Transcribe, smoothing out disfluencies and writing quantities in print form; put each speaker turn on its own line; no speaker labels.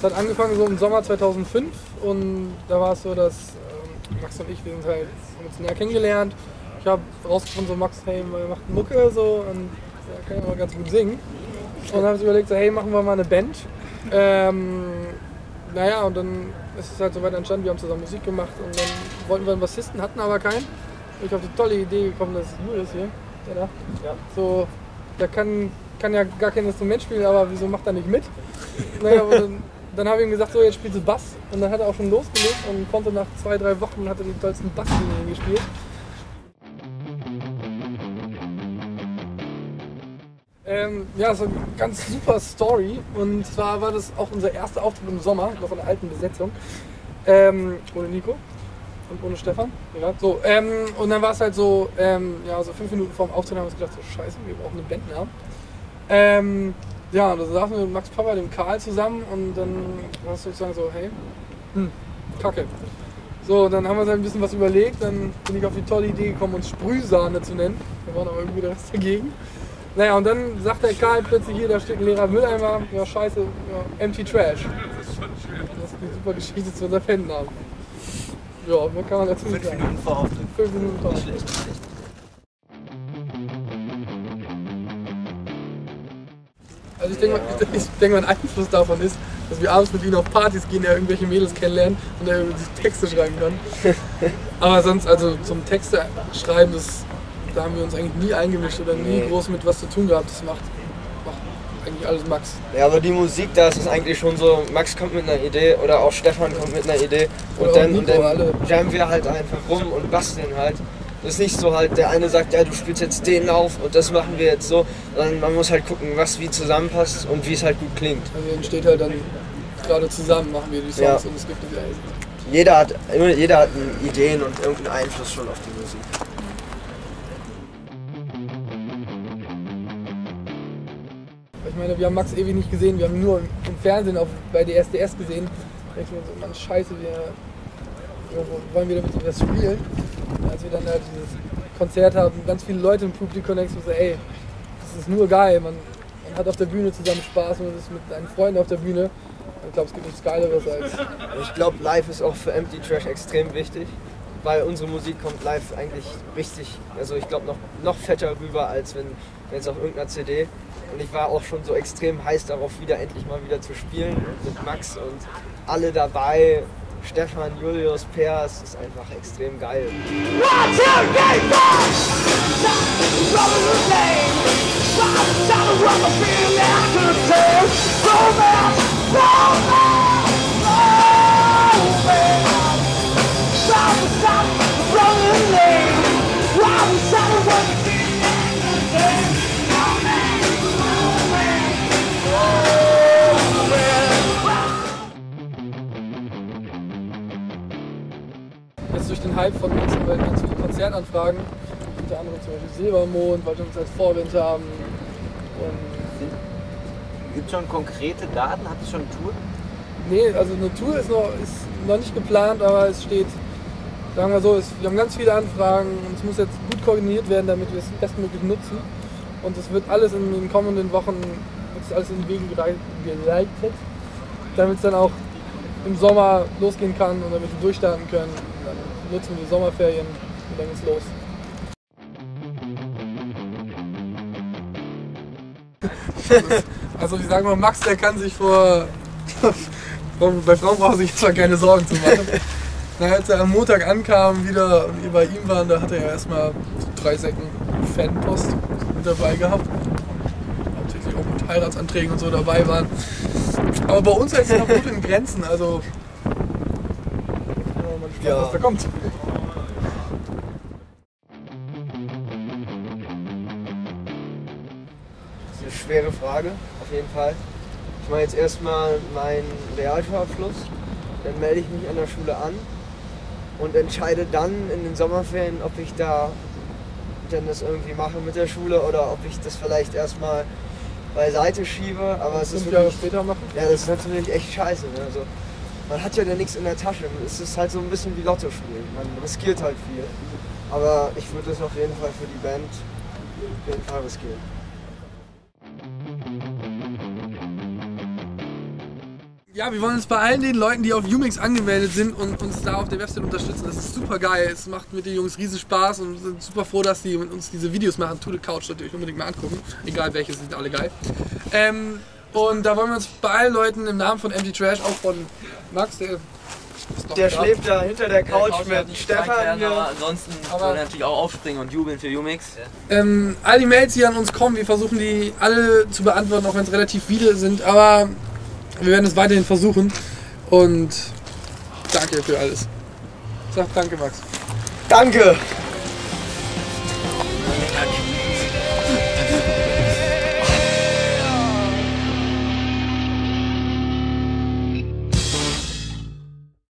hat angefangen so im Sommer 2005 und da war es so, dass Max und ich, wir sind halt, haben uns näher kennengelernt. Ich habe rausgefunden, so Max, hey, wir machen Mucke so und der kann ja mal ganz gut singen. Und dann habe ich überlegt, so, hey, machen wir mal eine Band. Naja, und dann ist es halt so weiter entstanden, wir haben zusammen Musik gemacht und dann wollten wir einen Bassisten, hatten aber keinen. Ich auf die tolle Idee gekommen, dass Julius hier, der da, ja, so, der kann ja gar kein Instrument spielen, aber wieso macht er nicht mit? Naja, aber dann habe ich ihm gesagt, so, jetzt spielst du Bass. Und dann hat er auch schon losgelegt und konnte nach 2-3 Wochen hat er die tollsten Basslinien gespielt. Ja, so eine ganz super Story. Und zwar war das auch unser erster Auftritt im Sommer, noch in der alten Besetzung. Ohne Nico und ohne Stefan. Ja, so, und dann war es halt so, ja, so 5 Minuten vor dem Auftritt haben wir uns gedacht, so scheiße, wir brauchen einen Bandnamen. Ja, und da saßen wir mit Max Papa, dem Karl zusammen und dann war es sozusagen so, hey, Kacke. So, dann haben wir uns halt ein bisschen was überlegt, dann bin ich auf die tolle Idee gekommen, uns Sprühsahne zu nennen. Wir waren aber irgendwie der Rest dagegen. Naja, und dann sagt der Karl plötzlich, hier, da steht ein leerer Mülleimer, ja scheiße, ja, Empty Trash. Das ist eine super Geschichte zu unserem Bandnamen. Ja, mehr kann man dazu nicht sagen.
5 Minuten vor Auftritt.
5 Minuten vor Auftritt. Also ich denke, mein Einfluss davon ist, dass wir abends mit ihm auf Partys gehen, der irgendwelche Mädels kennenlernen und der sich Texte schreiben kann. Aber sonst, also zum Texte schreiben, da haben wir uns eigentlich nie eingemischt oder nie groß mit was zu tun gehabt. Das macht eigentlich alles Max.
Ja, aber die Musik, da ist es eigentlich schon so, Max kommt mit einer Idee oder auch Stefan kommt mit einer Idee und dann jammen wir halt einfach rum und basteln halt. Das ist nicht so halt, der eine sagt, ja, du spielst jetzt den Lauf und das machen wir jetzt so, sondern man muss halt gucken, was wie zusammenpasst und wie es halt gut klingt.
Also entsteht halt dann gerade zusammen, machen wir die Songs, ja. Und es gibt nicht alles.
Jeder hat Ideen und irgendeinen Einfluss schon auf die Musik.
Ich meine, wir haben Max ewig nicht gesehen, wir haben ihn nur im Fernsehen bei DSDS gesehen. Da denke ich mir so, Mann, scheiße, wollen wir damit was spielen? Als wir dann halt dieses Konzert haben, ganz viele Leute im Publikum, denkst du so, ey, das ist nur geil, man hat auf der Bühne zusammen Spaß, man ist mit seinen Freunden auf der Bühne. Ich glaube, es gibt nichts Geileres als...
Ich glaube, live ist auch für Empty Trash extrem wichtig, weil unsere Musik kommt live eigentlich richtig, also ich glaube noch fetter rüber, als wenn jetzt auf irgendeiner CD. Und ich war auch schon so extrem heiß darauf, endlich mal wieder zu spielen mit Max und alle dabei. Stefan, Julius, Per, es ist einfach extrem geil.
Jetzt durch den Hype von uns haben wir ganz viele Konzertanfragen, unter anderem zum Beispiel Silbermond, weil wir uns als Vorwind haben.
Gibt es schon konkrete Daten? Hat es schon eine Tour?
Nee, also eine Tour ist noch nicht geplant, aber es steht, sagen wir so, wir haben ganz viele Anfragen und es muss jetzt gut koordiniert werden, damit wir es bestmöglich nutzen. Und es wird alles in den kommenden Wochen alles in den Wegen geleitet, damit es dann auch im Sommer losgehen kann und damit wir durchstarten können. Dann nutzen wir die Sommerferien und dann geht's los. Also ich sage mal, Max, der kann sich bei Frauen braucht er sich jetzt mal keine Sorgen zu machen. Na, als er am Montag ankam wieder und wir bei ihm waren, da hat er ja erstmal 3 Säcken Fanpost mit dabei gehabt. Hauptsächlich auch mit Heiratsanträgen und so dabei waren. Aber bei uns hält es noch gut in Grenzen, also mal gespannt, was da kommt.
Das ist eine schwere Frage, auf jeden Fall. Ich mache jetzt erstmal meinen Realschulabschluss, dann melde ich mich an der Schule an und entscheide dann in den Sommerferien, ob ich da dann das irgendwie mache mit der Schule oder ob ich das vielleicht erstmal beiseite schiebe. Aber es ist
5 Jahre später machen?
Ja, das ist natürlich echt scheiße. Ne? Also, man hat ja dann nichts in der Tasche. Es ist halt so ein bisschen wie Lotto spielen. Man riskiert halt viel. Aber ich würde das auf jeden Fall für die Band auf jeden Fall riskieren.
Ja, wir wollen uns bei allen den Leuten, die auf Umix angemeldet sind und uns da auf der Website unterstützen. Das ist super geil. Es macht mit den Jungs riesen Spaß und sind super froh, dass die mit uns diese Videos machen. To the Couch, solltet ihr euch unbedingt mal angucken. Egal welche, sind alle geil. Und da wollen wir uns bei allen Leuten im Namen von MD Trash, auch von Max,
der schläft da hinter der Couch mit Stefan hier.
Ansonsten wollen wir natürlich auch aufspringen und jubeln für Umix.
All die Mails, die an uns kommen, wir versuchen die alle zu beantworten, auch wenn es relativ viele sind, aber wir werden es weiterhin versuchen und danke für alles. Sag danke, Max.
Danke!